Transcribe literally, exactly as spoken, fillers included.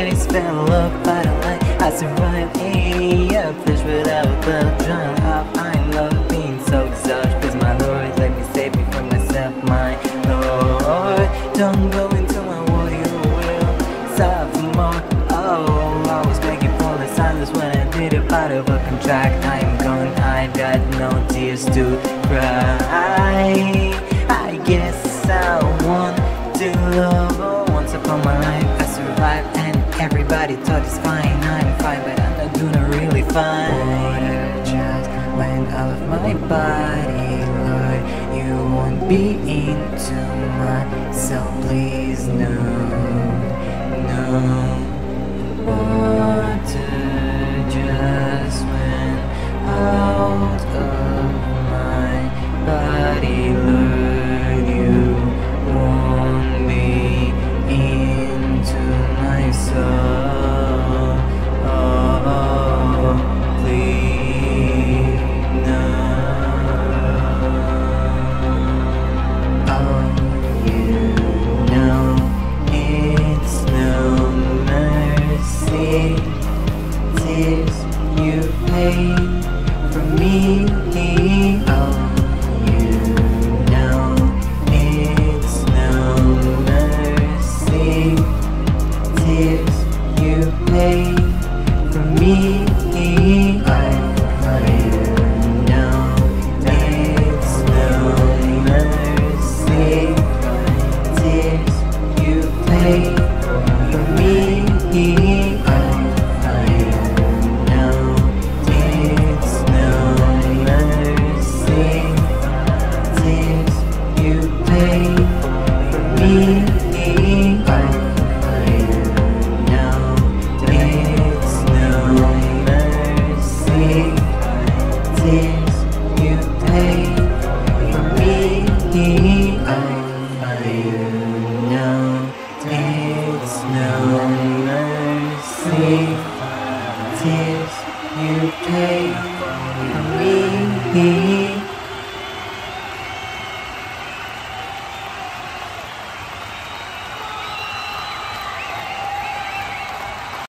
guys fell up, but I like I survived. Hey, a fish without the drown up. I love being so exhausted, cause my Lord let me save me from myself, my Lord. Don't go into my world, you will sophomore. Oh, I was begging for the silence when I did it out of a contract. I am gone, I got no tears to cry. I guess I want to love. Oh, once upon my life I survived and everybody thought it's fine. I'm fine, but I'm not doing really fine. Water just went out of my body, Lord. You won't be into my soul, please, no, no. Water just went out of my body, Lord. You won't be into my soul. Oh, please, no. Oh, you know it's no mercy. Tears you pay for me. Oh, you know it's no mercy. Tears you pay for me. Oh, you know it's no mercy. Tears you pay for me. Tears you pay for me.